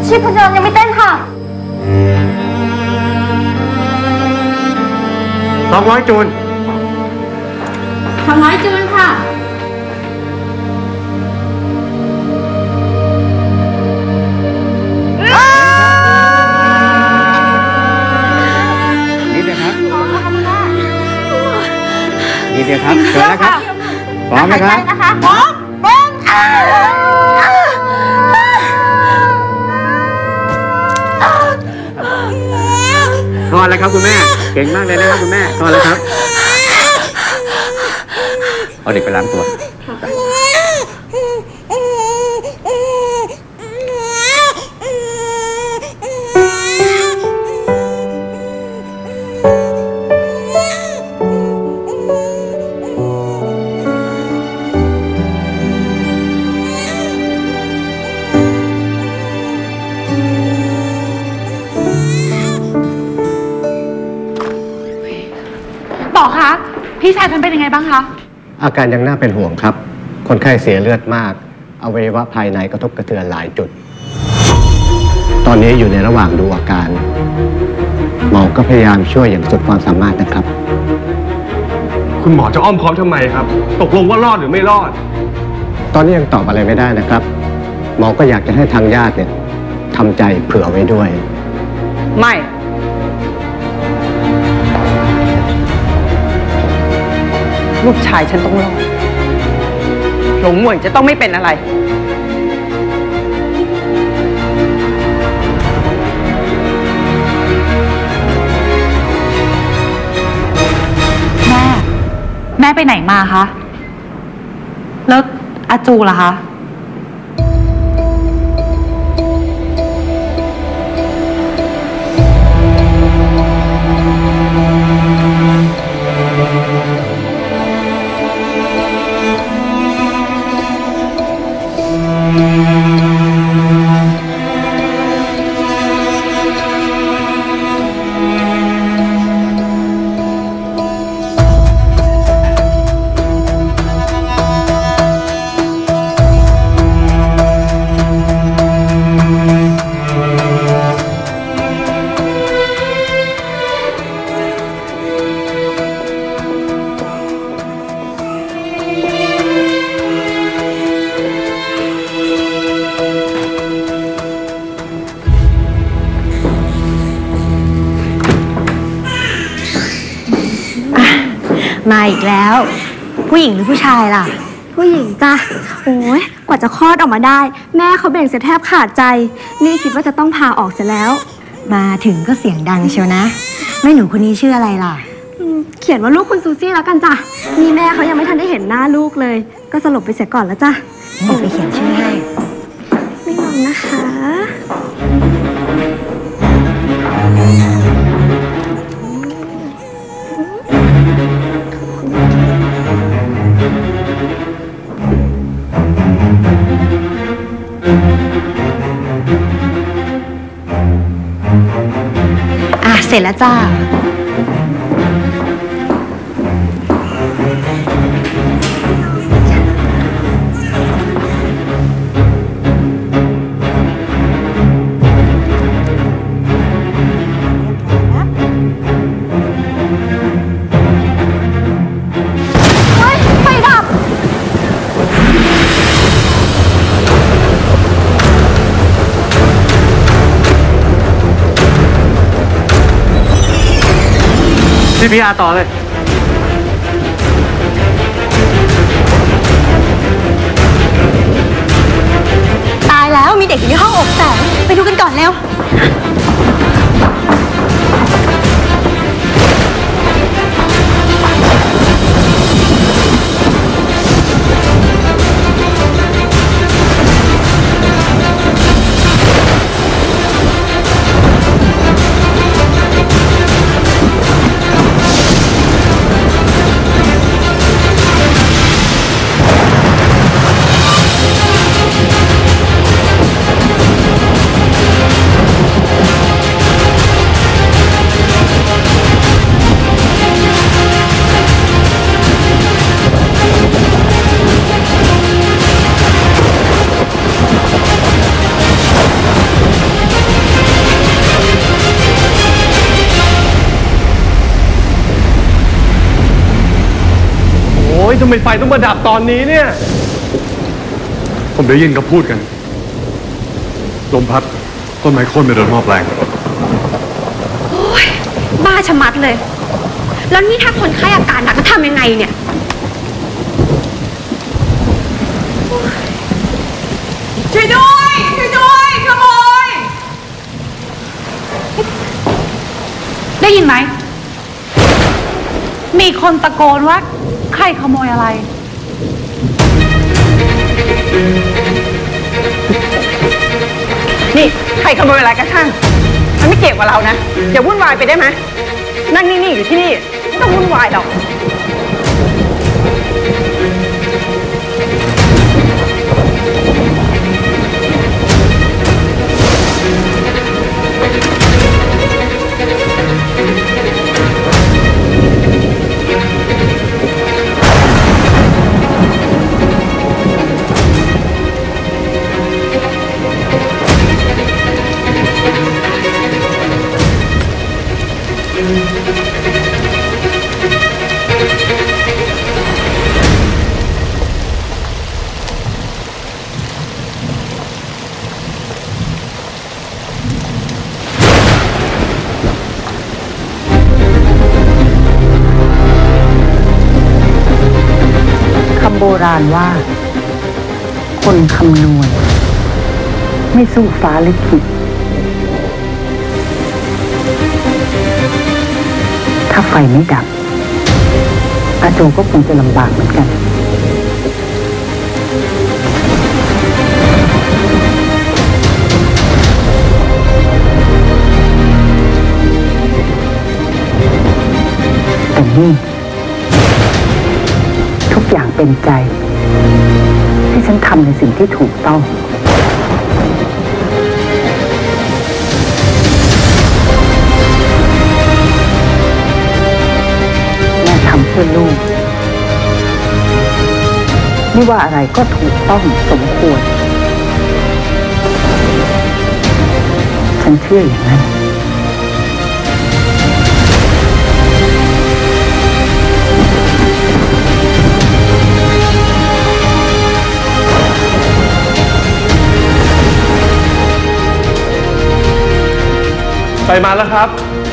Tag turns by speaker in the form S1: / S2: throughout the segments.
S1: ชีพจรยังไม่เต้นค่ะ
S2: 200 จูน
S1: 200 จูนค่ะ
S2: นี่เดียวครับนี่เดียวครับเสร็จแล้วครับพร้อมไหมครับ
S1: พร้อม
S2: คลอดแล้วครับคุณแม่เก่งมากเลยนะครับคุณแม่คลอดแล้วครับเอาเด็กไปล้างตัว
S1: พี่ชายฉันเป็นยังไงบ้างคะ
S3: อาการยังน่าเป็นห่วงครับคนไข้เสียเลือดมากอวัยวะภายในกระทบกระเทือนหลายจุดตอนนี้อยู่ในระหว่างดูอาการหมอก็พยายามช่วยอย่างสุดความสามารถนะครับ
S4: คุณหมอจะอ้อมค้อมทำไมครับตกลงว่ารอดหรือไม่รอด
S3: ตอนนี้ยังตอบอะไรไม่ได้นะครับหมอก็อยากจะให้ทางญาติเนี่ยทำใจเผื่อไว้ด้วย
S5: ไม่ลูกชายฉันต้องรอดหลงหวยจะต้องไม่เป็นอะไร
S1: แม่ไปไหนมาคะแล้วอาจูล่ะคะ
S6: มาอีกแล้วผู้หญิงหรือผู้ชายล่ะผู้หญิงจ้ะโอ้ยกว่าจะคลอดออกมาได้แม่เขาเบ่งเสียแทบขาดใจนี่คิดว่าจะต้องพาออกเสียแล้ว
S7: มาถึงก็เสียงดังเชียวนะแม่หนูคนนี้ชื่ออะไรล่ะ
S6: เขียนว่าลูกคุณซูซี่แล้วกันจ้ะนี่แม่เขายังไม่ทันได้เห็นหน้าลูกเลยก็สลบไปเสียก่อนแล้วจ้ะ
S7: ไปเขียนชื่อให้
S6: ไม่งงนะคะ
S7: เสร็จแล้วจ้า
S2: CPR ต่อเลย
S7: ตายแล้วมีเด็กอยู่ในห้องอกแสงไปดูกันก่อนเร็ว
S4: ทำไมไฟต้องมาดับตอนนี้เนี่ย ผมได้ยินเขาพูดกัน ลมพัดต้นไม้โค่นไปโดนหม้อแปลง
S6: โอ๊ย บ้าชะมัดเลย แล้วนี่ถ้าคนไข้อาการหนักจะทำยังไงเนี่ย
S5: ช่วยด้วย ช่วยด้วยขโมย
S1: ได้ยินไหม มีคนตะโกนว่าใครขโมยอะไร
S5: นี่ใครขโมยอะไรก็ช่างมันไม่เกี่ยวกับเรานะ อย่าวุ่นวายไปได้ไหมนั่งนิ่งๆอยู่ที่นี่ไม่ต้องวุ่นวายหรอกคำโบราณว่า คนคำนวณไม่สู้ฟ้าลิขิตถ้าไฟไม่ดับอาโจก็คงจะลำบากเหมือนกัน แต่นี่ทุกอย่างเป็นใจ ที่ฉันทำในสิ่งที่ถูกต้อง แม่ทำเพื่อลูกไม่ว่าอะไรก็ถูกต้องสมควร ฉันเชื่ออย่างนั้น
S4: ไปมาแล้วครับ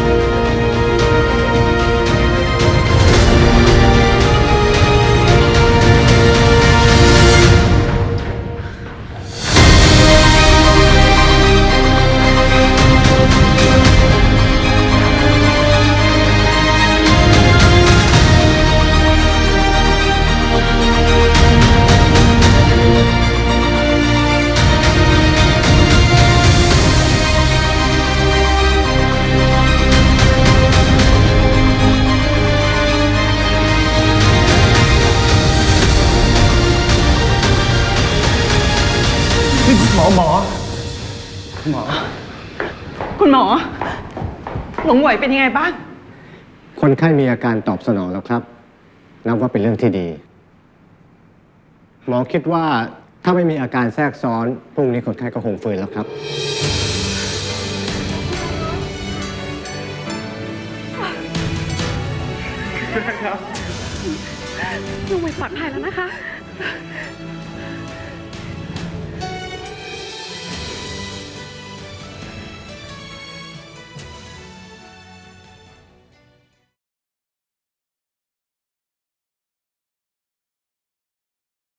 S5: คุณหมอ หลงไหวเป็นยังไงบ้าง
S3: คนไข้มีอาการตอบสนองแล้วครับ นับว่าเป็นเรื่องที่ดี หมอคิดว่าถ้าไม่มีอาการแทรกซ้อนพรุ่งนี้คนไข้ก็คงฟื้นแล้วครับ
S6: หนูไหวปลอดภัยแล้วนะคะ